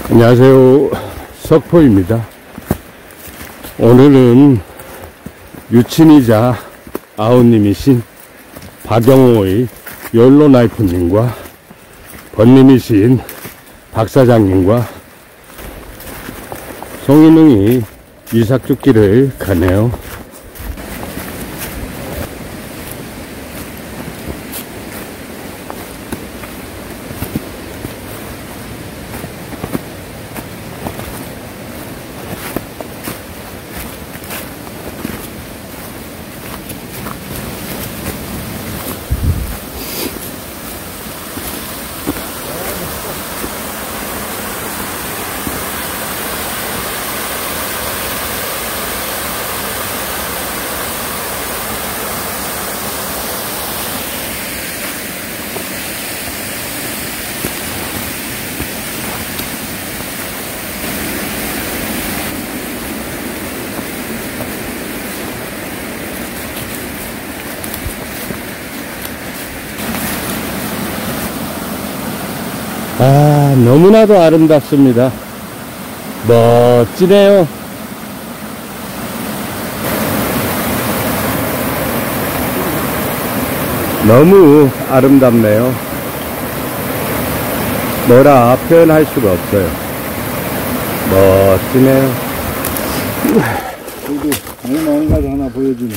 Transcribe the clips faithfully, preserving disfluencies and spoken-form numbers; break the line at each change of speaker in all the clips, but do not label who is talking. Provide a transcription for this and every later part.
안녕하세요, 석포입니다. 오늘은 유친이자 아우님이신 박영호의 욜로나이프님과 번님이신 박사장님과 송이능이 이삭죽기를 가네요. 아, 너무나도 아름답습니다. 멋지네요. 너무 아름답네요. 뭐라 표현할 수가 없어요. 멋지네요.
그리고 장난 가지 하나 보여주네.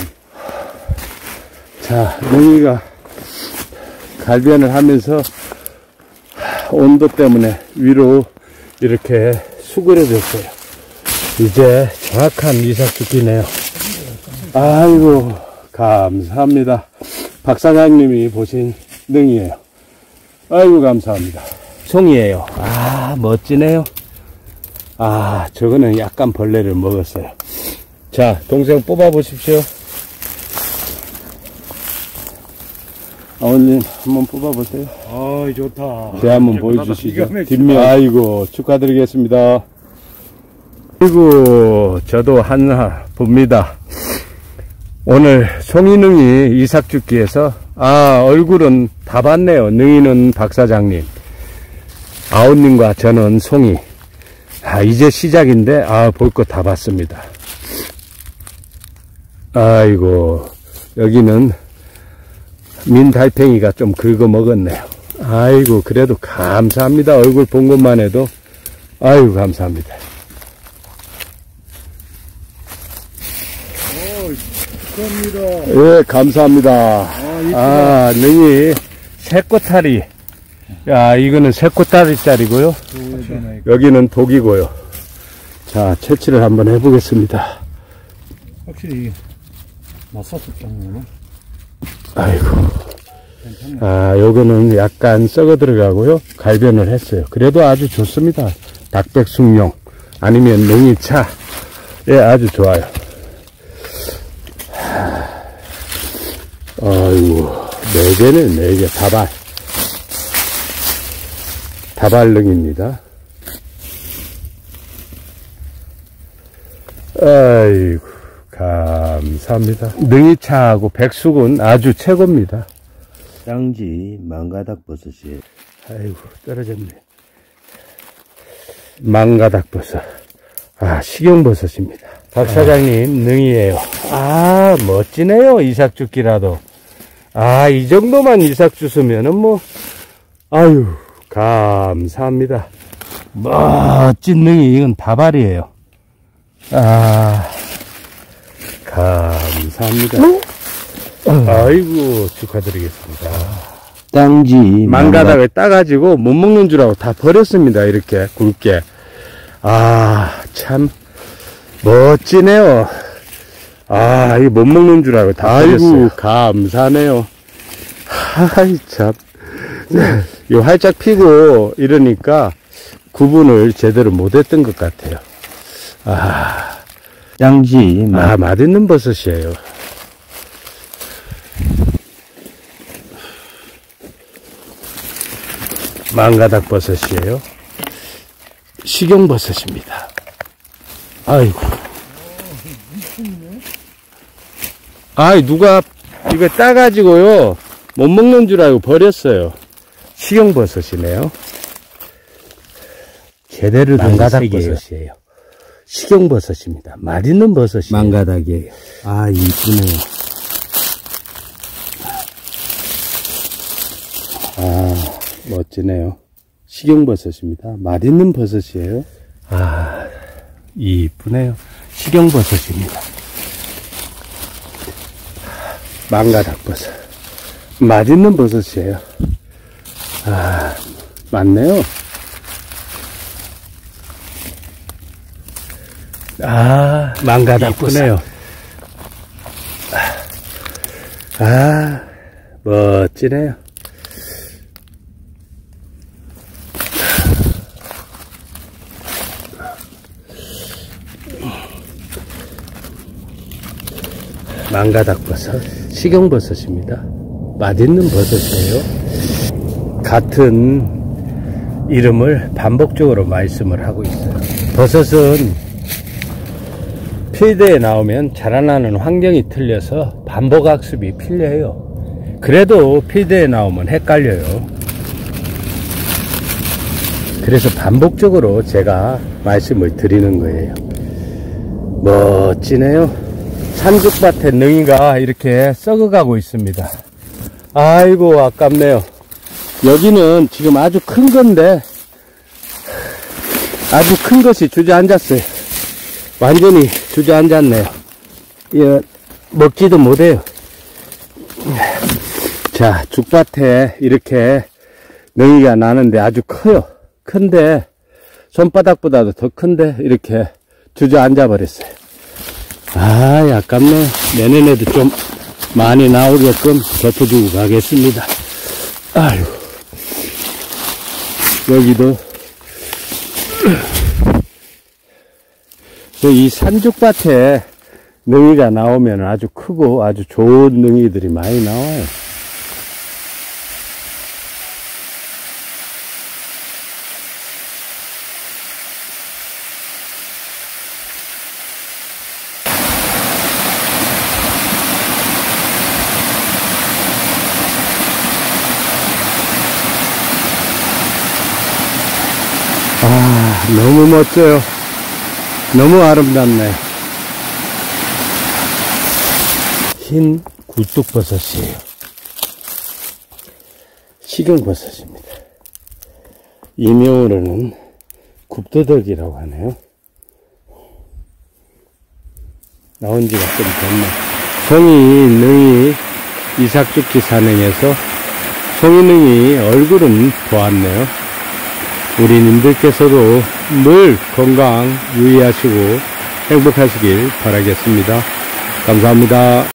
자, 능이가 갈변을 하면서 온도 때문에 위로 이렇게 수그러졌어요. 이제 정확한 이삭죽기네요. 아이고, 감사합니다. 박사장님이 보신 능이에요. 아이고, 감사합니다. 송이에요. 아, 멋지네요. 아, 저거는 약간 벌레를 먹었어요. 자, 동생 뽑아 보십시오. 아버님 한번 뽑아보세요.
아, 좋다.
제 한번 보여주시죠. 뒷면. 아이고, 축하드리겠습니다. 아이고, 저도 하나 봅니다. 오늘 송이능이 이삭죽기에서, 아, 얼굴은 다 봤네요. 능이는 박사장님, 아우님과 저는 송이. 아, 이제 시작인데, 아, 볼 거 다 봤습니다. 아이고, 여기는 민달팽이가 좀 긁어 먹었네요. 아이고, 그래도 감사합니다. 얼굴 본 것만 해도 아이고, 감사합니다.
오, 축하합니다.
예, 감사합니다. 아, 아, 능이 새꼬타리. 야, 이거는 새꼬타리짜리고요. 여기는 독이고요. 자, 채취를 한번 해보겠습니다.
확실히 맛있었잖아요.
아이고. 아, 요거는 약간 썩어 들어가고요. 갈변을 했어요. 그래도 아주 좋습니다. 닭백숙용 아니면 능이차. 예, 아주 좋아요. 아이고, 네 개네, 네 개. 다발. 다발능입니다. 아이고, 감사합니다. 능이차하고 백숙은 아주 최고입니다.
짱지 망가닥 버섯이.
아이고, 떨어졌네. 망가닥버섯. 아, 식용버섯입니다. 박사장님, 능이에요. 아, 멋지네요. 이삭죽기라도. 아, 이 정도만 이삭 주스면은 뭐, 아유, 감사합니다. 멋진 능이, 이건 다발이에요. 아, 감사합니다. 아이고, 축하드리겠습니다.
짱지
망가닥을 따가지고 못 먹는 줄 알고 다 버렸습니다. 이렇게 굵게. 아, 참 멋지네요. 아, 이거 못 먹는 줄 알고 다 버렸어요. 아이고, 감사네요. 하이, 참. 이 활짝 피고 이러니까 구분을 제대로 못했던 것 같아요. 아,
짱지
아, 맛있는 버섯이에요. 망가닥 버섯이에요. 식용버섯입니다. 아이고. 아이, 누가 이거 따가지고요, 못 먹는 줄 알고 버렸어요. 식용버섯이네요.
제대로 된 색이에요.
망가닥버섯이에요. 식용버섯입니다. 맛있는 버섯이에요.
망가닥이에요. 아, 이쁘네요.
아, 멋지네요. 식용버섯입니다. 맛있는 버섯이에요. 아, 이쁘네요. 식용버섯입니다. 망가닥버섯. 맛있는 버섯이에요. 아, 맞네요. 아, 망가닥버섯. 아, 멋지네요. 망가닥버섯, 식용버섯입니다. 맛있는 버섯이에요. 같은 이름을 반복적으로 말씀을 하고 있어요. 버섯은 필드에 나오면 자라나는 환경이 틀려서 반복학습이 필요해요. 그래도 필드에 나오면 헷갈려요. 그래서 반복적으로 제가 말씀을 드리는 거예요. 멋지네요. 산죽밭에 능이가 이렇게 썩어가고 있습니다. 아이고, 아깝네요. 여기는 지금 아주 큰 건데, 아주 큰 것이 주저앉았어요. 완전히 주저앉았네요. 예, 먹지도 못해요. 자, 죽밭에 이렇게 능이가 나는데 아주 커요. 큰데, 손바닥보다도 더 큰데, 이렇게 주저앉아 버렸어요. 아, 아깝네. 내년에도 좀 많이 나오게끔 덮어주고 가겠습니다. 아유, 여기도 이 산죽밭에 능이가 나오면 아주 크고 아주 좋은 능이들이 많이 나와요. 아, 너무 멋져요. 너무 아름답네. 흰 굴뚝버섯이에요. 식용버섯입니다. 이명으로는 굽도덕이라고 하네요. 나온 지가 좀 됐네. 송이, 능이, 이삭죽기 산행에서 송이능이 얼굴은 보았네요. 우리님들께서도 늘 건강 유의하시고 행복하시길 바라겠습니다. 감사합니다.